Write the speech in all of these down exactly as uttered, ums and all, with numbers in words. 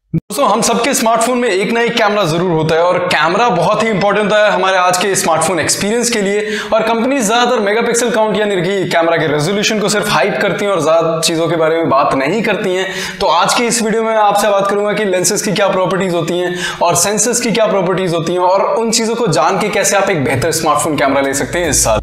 दोस्तों हम सबके स्मार्टफोन में एक ना एक कैमरा जरूर होता है और कैमरा बहुत ही इंपॉर्टेंट होता है हमारे आज के स्मार्टफोन एक्सपीरियंस के लिए। और कंपनी ज्यादातर मेगापिक्सल काउंट यानी कि कैमरा के रेजोल्यूशन को सिर्फ हाइप करती हैं और ज्यादा चीजों के बारे में बात नहीं करती हैं। तो आज की इस वीडियो में आपसे बात करूंगा कि लेंसेज की क्या प्रॉपर्टीज होती हैं और सेंसर्स की क्या प्रॉपर्टीज होती हैं और उन चीजों को जान के कैसे आप एक बेहतर स्मार्टफोन कैमरा ले सकते हैं इस साल।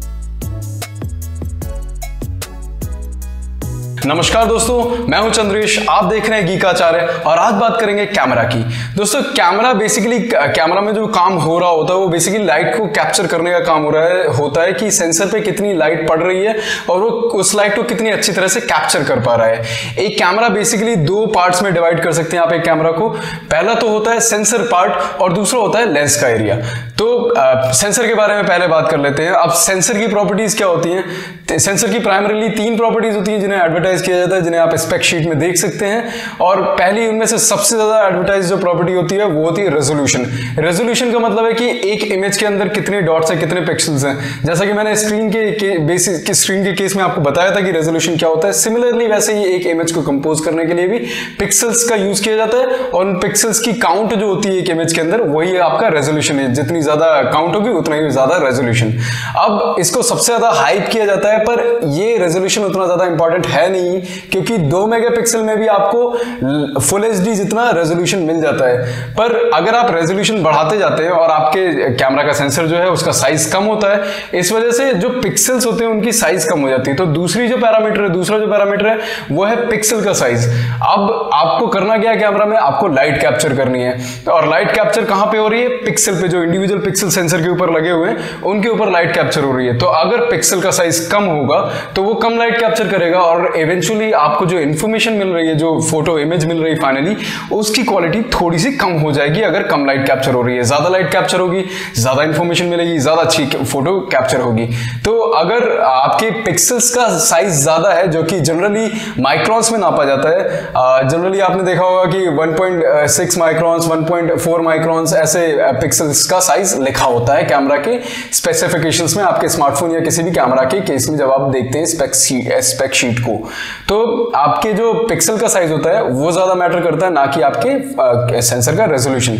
नमस्कार दोस्तों, मैं हूं चंद्रेश, आप देख रहे हैं गीकाचार्य और आज बात करेंगे कैमरा की। दोस्तों कैमरा बेसिकली कैमरा में जो काम हो रहा होता है वो बेसिकली लाइट को कैप्चर करने का काम हो रहा है होता है कि सेंसर पे कितनी लाइट पड़ रही है और वो उस लाइट को कितनी अच्छी तरह से कैप्चर कर पा रहा है। एक कैमरा बेसिकली दो पार्ट्स में डिवाइड कर सकते हैं आप एक कैमरा को। पहला तो होता है सेंसर पार्ट और दूसरा होता है लेंस का एरिया। तो आ, सेंसर के बारे में पहले बात कर लेते हैं। अब सेंसर की प्रॉपर्टीज क्या होती हैं? सेंसर की प्राइमरीली तीन प्रॉपर्टीज होती हैं जिन्हें एडवर्टाइज किया जाता है, जिन्हें आप स्पेक शीट में देख सकते हैं। और पहली उनमें से सबसे ज्यादा एडवर्टाइज जो प्रॉपर्टी होती है वो होती है रेजोल्यूशन। रेजोल्यूशन का मतलब है कि एक इमेज के अंदर कितने डॉट्स हैं, कितने पिक्सल्स हैं। जैसा कि मैंने स्क्रीन के, के बेसिक स्क्रीन के केस में आपको बताया था कि रेजोल्यूशन क्या होता है, सिमिलरली वैसे ही एक इमेज को कंपोज करने के लिए भी पिक्सल्स का यूज किया जाता है और उन पिक्सल्स की काउंट जो होती है एक इमेज के अंदर वही आपका रेजोल्यूशन है। जितनी ज्यादा काउंट होगी उतना ही ज्यादा रेजोल्यूशन। अब इसको सबसे ज्यादा हाइप किया जाता है पर ये रेजोल्यूशन उतना ज्यादा इंपॉर्टेंट है नहीं, क्योंकि दो मेगापिक्सल में भी आपको फुल एचडी जितना रेजोल्यूशन मिल जाता है। पर अगर आप रेजोल्यूशन बढ़ाते जाते हैं और आपके कैमरा का सेंसर जो है उसका साइज कम होता है, इस वजह से जो पिक्सल्स होते हैं उनकी साइज कम हो जाती है। तो दूसरी जो पैरामीटर है दूसरा जो पैरामीटर है वो है पिक्सल का साइज। अब आपको करना क्या है कैमरा में, आपको लाइट कैप्चर करनी है और लाइट कैप्चर कहां पे हो रही है? पिक्सल पे। जो इंडिविजुअल पिक्सल सेंसर के ऊपर लगे हुए हैं उनके ऊपर लाइट कैप्चर हो रही है। तो अगर पिक्सल का साइज कम होगा तो वो कम लाइट कैप्चर करेगा और इवेंचुअली आपको जो इन्फॉर्मेशन मिल रही है, जो फोटो इमेज मिल रही है फाइनली, उसकी क्वालिटी थोड़ी सी कम हो जाएगी अगर कम लाइट कैप्चर हो रही है। ज्यादा लाइट कैप्चर होगी, ज्यादा इंफॉर्मेशन मिलेगी, ज्यादा अच्छी फोटो कैप्चर होगी। तो अगर आपके पिक्सल्स का साइज ज्यादा है, जो कि जनरली माइक्रॉन्स में नापा जाता है, जनरली आपने देखा होगा कि one point six microns, one point four microns ऐसे पिक्सल्स का साइज लिखा होता है कैमरा के स्पेसिफिकेशंस में आपके स्मार्टफोन या किसी भी कैमरा के केस में जब आप देखते हैं स्पेक शीट स्पेक शीट को। तो आपके जो पिक्सल का साइज होता है वो ज्यादा मैटर करता है, ना कि आपके सेंसर का रेजोल्यूशन।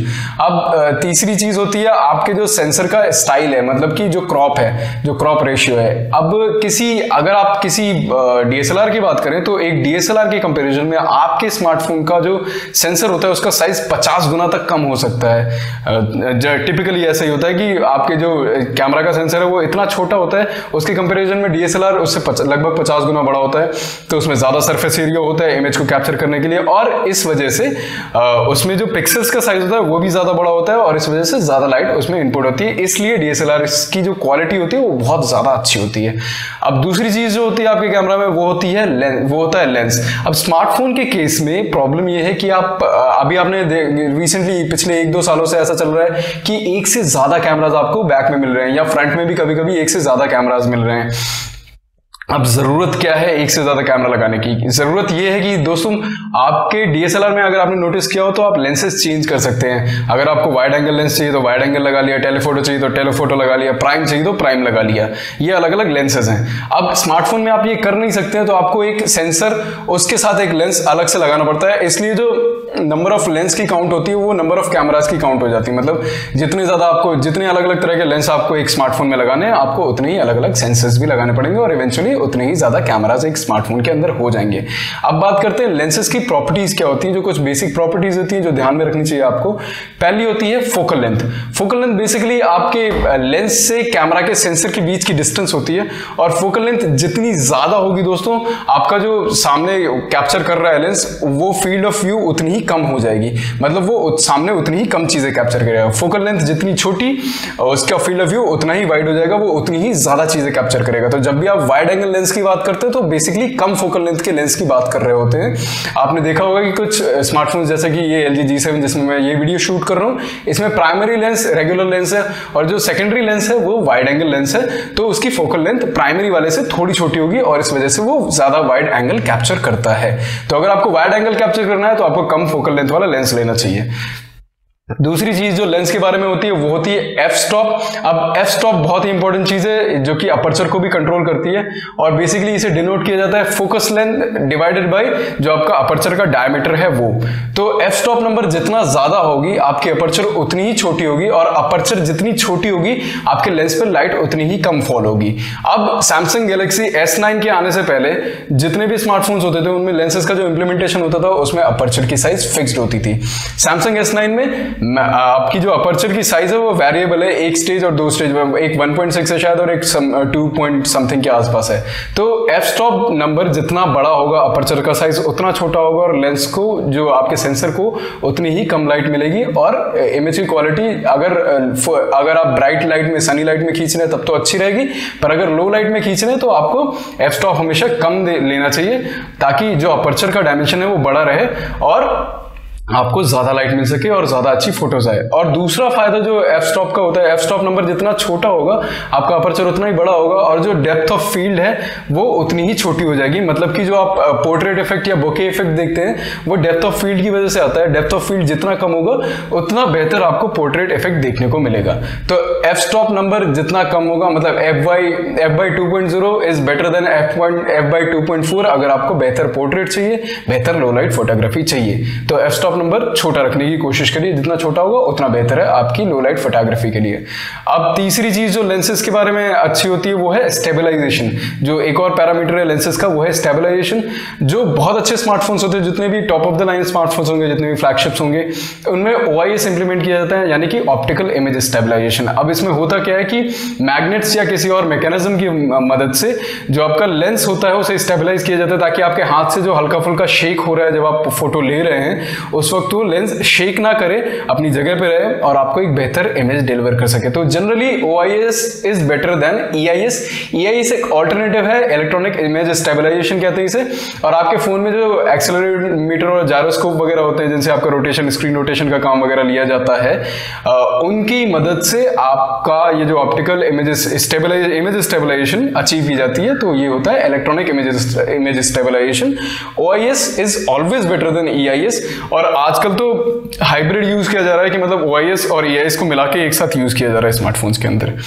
अब तीसरी चीज होती है आपके जो सेंसर का स्टाइल है, मतलब कि जो क्रॉप है, जो क्रॉप रेशियो है। अब किसी अगर आप किसी डीएसएलआर की बात करें तो एक डीएसएलआर के कंपैरिजन में आपके स्मार्टफोन का जो सेंसर होता है उसका साइज पचास गुना तक कम हो सकता है। टिपिकली ऐसा ही होता है कि आपके जो कैमरा का सेंसर है वो इतना छोटा होता है, उसके कंपैरिजन में डीएसएलआर उससे लगभग पचास गुना बड़ा होता है। तो उसमें ज्यादा सरफेस एरिया होता है इमेज को कैप्चर करने के लिए और इस वजह से आ, उसमें जो पिक्सल्स का साइज होता है वो भी ज्यादा बड़ा होता है और इस वजह से ज्यादा लाइट उसमें इनपुट होती है। इसलिए डीएसएलआर की जो क्वालिटी होती है वो बहुत ज्यादा अच्छी होती है। अब दूसरी चीज जो होती है आपके कैमरा में वो होती है लेंस, वो होता है लेंस। अब स्मार्टफोन के केस में प्रॉब्लम ये है कि आप अभी आपने रिसेंटली पिछले एक दो सालों से ऐसा चल रहा है कि एक से ज्यादा कैमराज आपको बैक में मिल रहे हैं या फ्रंट में भी कभी कभी एक से ज्यादा कैमराज मिल रहे हैं। अब जरूरत क्या है एक से ज्यादा कैमरा लगाने की? जरूरत यह है कि दोस्तों आपके डीएसएलआर में अगर आपने नोटिस किया हो तो आप लेंसेज चेंज कर सकते हैं। अगर आपको वाइड एंगल लेंस चाहिए तो वाइड एंगल लगा लिया, टेलीफोटो चाहिए तो टेलीफोटो लगा लिया, प्राइम चाहिए तो प्राइम लगा लिया। ये अलग अलग लेंसेज हैं। अब स्मार्टफोन में आप ये कर नहीं सकते हैं तो आपको एक सेंसर उसके साथ एक लेंस अलग से लगाना पड़ता है। इसलिए जो नंबर ऑफ लेंस की काउंट होती है वो नंबर ऑफ कैमराज की काउंट हो जाती है। मतलब जितने ज्यादा आपको जितने अलग अलग तरह के लेंस आपको एक स्मार्टफोन में लगाने हैं आपको उतने ही अलग अलग सेंसर्स भी लगाने पड़ेंगे और इवेंचुअली उतने ही ज्यादा कैमराज एक स्मार्टफोन के अंदर हो जाएंगे। अब बात करते हैं लेंसेज की प्रॉपर्टीज क्या होती हैं, जो कुछ बेसिक प्रॉपर्टीज होती हैं जो ध्यान में रखनी चाहिए आपको। पहली होती है focal length. Focal length basically आपके लेंस से कैमरा के सेंसर के बीच की डिस्टेंस होती है और फोकल लेंथ जितनी ज्यादा होगी दोस्तों आपका जो सामने कैप्चर कर रहा है लेंस वो फील्ड ऑफ व्यू उतनी ही कम हो जाएगी। मतलब वो सामने उतनी ही कम चीजें कैप्चर करेगा। फोकल लेंथ जितनी छोटी उसका फील्ड ऑफ व्यू उतना ही वाइड हो जाएगा, वो उतनी ही ज्यादा चीजें कैप्चर करेगा। तो जब भी आप वाइड एंगल लेंस की बात करते हैं तो बेसिकली कम फोकल लेंथ के लेंस की बात कर रहे होते हैं। आपने देखा होगा कि कुछ स्मार्टफोन जैसे कि ये एल जी जी सेवन जिसमें मैं ये वीडियो शूट कर रहा हूं, इसमें प्राइमरी लेंस रेगुलर लेंस है और जो सेकेंडरी लेंस है वो वाइड एंगल लेंस है। तो उसकी फोकल लेंथ प्राइमरी वाले से थोड़ी छोटी होगी और इस वजह से वो ज्यादा वाइड एंगल कैप्चर करता है। तो अगर आपको वाइड एंगल कैप्चर करना है तो आपको कम फोकल लेंथ वाला लेंस लेना चाहिए। दूसरी चीज जो लेंस के बारे में होती है वो होती है एफ स्टॉप। अब एफ स्टॉप बहुत ही इंपॉर्टेंट चीज है जो कि अपर्चर को भी कंट्रोल करती है और बेसिकली इसे डिनोट किया जाता है फोकस लेंथ डिवाइडेड बाय जो आपका अपर्चर का डायमीटर है वो। तो एफ स्टॉप नंबर जितना ज्यादा होगी आपकी अपर्चर उतनी ही छोटी होगी और अपर्चर जितनी छोटी होगी आपके लेंस पर लाइट उतनी ही कम फॉल होगी। अब सैमसंग गैलेक्सी एस नाइन के आने से पहले जितने भी स्मार्टफोन्स होते थे उनमें लेंसेज का जो इंप्लीमेंटेशन होता था उसमें अपर्चर की साइज फिक्स्ड होती थी। सैमसंग एस नाइन में आपकी जो अपर्चर की साइज है वो वेरिएबल है, एक स्टेज और दो स्टेज में, एक वन पॉइंट सिक्स है शायद और एक टू पॉइंट समथिंग के आसपास है। तो एफ स्टॉप नंबर जितना बड़ा होगा अपर्चर का साइज उतना छोटा होगा और लेंस को जो आपके सेंसर को उतनी ही कम लाइट मिलेगी और इमेज की क्वालिटी अगर अगर आप ब्राइट लाइट में सनी लाइट में खींच रहे हैं तब तो अच्छी रहेगी, पर अगर लो लाइट में खींच रहे हैं तो आपको एफ स्टॉप हमेशा कम लेना चाहिए ताकि जो अपर्चर का डायमेंशन है वो बड़ा रहे और आपको ज्यादा लाइट मिल सके और ज्यादा अच्छी फोटोज आए। और दूसरा फायदा जो एफ स्टॉप का होता है, एफ स्टॉप नंबर जितना छोटा होगा आपका अपर्चर उतना ही बड़ा होगा और जो डेप्थ ऑफ फील्ड है वो उतनी ही छोटी हो जाएगी। मतलब कि जो आप पोर्ट्रेट इफेक्ट या बोके इफेक्ट देखते हैं वो डेप्थ ऑफ फील्ड की वजह से आता है। डेप्थ ऑफ फील्ड जितना कम होगा उतना बेहतर आपको पोर्ट्रेट इफेक्ट देखने को मिलेगा। तो एफ स्टॉप नंबर जितना कम होगा मतलब F by F by two point zero is better than F point F by two point four अगर आपको बेहतर पोर्ट्रेट चाहिए, बेहतर लो लाइट फोटोग्राफी चाहिए। तो एफ स्टॉप नंबर छोटा रखने की कोशिश करिए, जितना छोटा होगा उतना बेहतर है आपकी लो लाइट फोटोग्राफी के लिए। अब तीसरी चीज जो लेंसेज के बारे में अच्छी होती है वो है स्टेबलाइजेशन। जो एक और पैरामीटर है लेंसेज का वो है स्टेबलाइजेशन। जो बहुत अच्छे स्मार्टफोन्स होते हैं, जितने भी top of the line smartphones होंगे, जितने भी फ्लैगशिप्स होंगे, उनमें ओ आई एस इंप्लीमेंट किया जाता है यानी कि ऑप्टिकल इमेज स्टेबलाइजेशन। अब इसमें होता क्या है कि मैग्नेट्स या किसी और मैकेनिज्म की मदद से जो आपका लेंस होता है उसे स्टेबलाइज किया जाता है ताकि आपके हाथ से जो हल्का फुल्का शेक हो रहा है जब आप फोटो ले रहे हैं उस वक्त वो लेंस शेक ना करे, अपनी जगह पे रहे और आपको एक बेहतर इमेज डिलीवर कर सके। तो generally O I S is better than E I S. E I S एक ऑल्टरनेटिव है, इलेक्ट्रॉनिक इमेज स्टेबलाइजेशन कहते हैं इसे। और आपके फोन में जो एक्सेलरोमीटर और जायरोस्कोप वगैरह होते हैं जिनसे आपका रोटेशन स्क्रीन रोटेशन का काम वगैरह लिया जाता है, उनकी मदद से आपका ये जो optical image stabilize image stabilization achieve की जाती है। तो ये होता है electronic image image stabilization. O I S is always better than E I S. और आजकल तो हाइब्रिड यूज किया जा रहा है कि मतलब ओ आई एस और ई आई एस को मिला के एक साथ यूज किया जा रहा है स्मार्टफोन्स के अंदर।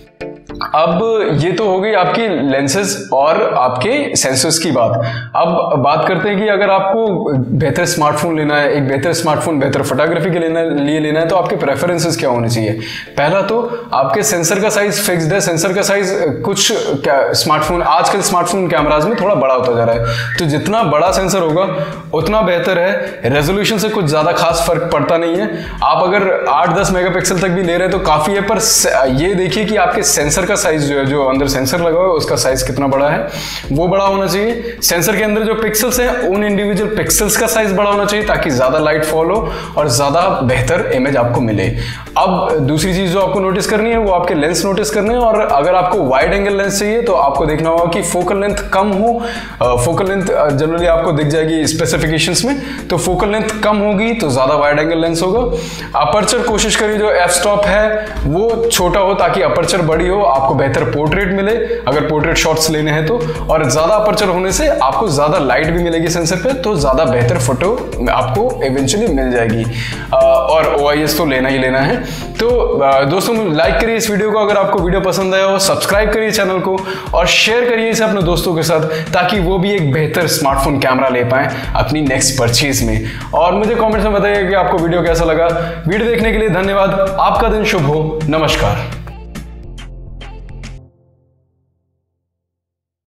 अब ये तो हो गई आपकी लेंसेज और आपके सेंसर्स की बात। अब बात करते हैं कि अगर आपको बेहतर स्मार्टफोन लेना है, एक बेहतर स्मार्टफोन बेहतर फोटोग्राफी के लेना लिए लेना है तो आपके प्रेफरेंसेस क्या होने चाहिए। पहला तो आपके सेंसर का साइज फिक्स्ड है। सेंसर का साइज कुछ स्मार्टफोन आजकल स्मार्टफोन कैमराज में थोड़ा बड़ा होता जा रहा है, तो जितना बड़ा सेंसर होगा उतना बेहतर है। रेजोल्यूशन से कुछ ज्यादा खास फर्क पड़ता नहीं है। आप अगर आठ दस मेगापिक्सल तक भी ले रहे हैं तो काफी है, पर ये देखिए कि आपके सेंसर का साइज जो है, जो अंदर सेंसर लगा हुआ है उसका साइज कितना बड़ा है, वो बड़ा होना चाहिए। सेंसर के अंदर जो पिक्सल्स हैं उन इंडिविजुअल पिक्सल्स का साइज बड़ा होना चाहिए ताकि ज्यादा लाइट फॉल हो और ज्यादा बेहतर इमेज आपको मिले। अब दूसरी चीज जो आपको नोटिस करनी है वो आपके लेंस नोटिस करने हैं। और अगर आपको वाइड एंगल लेंस चाहिए तो आपको देखना होगा कि फोकल लेंथ कम हो। फोकल लेंथ जनरली आपको दिख जाएगी स्पेसिफिकेशंस में, तो फोकल लेंथ कम होगी तो ज्यादा वाइड एंगल लेंस होगा। अपर्चर कोशिश करिए जो एफ स्टॉप है वो छोटा हो ताकि अपर्चर बड़ी हो, आपको बेहतर पोर्ट्रेट मिले अगर पोर्ट्रेट शॉट्स लेने हैं तो। और ज्यादा अपर्चर होने से आपको ज्यादा लाइट भी मिलेगी सेंसर पे, तो ज्यादा बेहतर फोटो आपको इवेंचुअली मिल जाएगी। और ओ आई एस तो लेना ही लेना है। तो दोस्तों लाइक करिए इस वीडियो को अगर आपको वीडियो पसंद आया हो, सब्सक्राइब करिए चैनल को और शेयर करिए इसे अपने दोस्तों के साथ ताकि वो भी एक बेहतर स्मार्टफोन कैमरा ले पाए अपनी नेक्स्ट परचेज में। और मुझे कमेंट्स में बताइए कि आपको वीडियो कैसा लगा। वीडियो देखने के लिए धन्यवाद। आपका दिन शुभ हो। नमस्कार।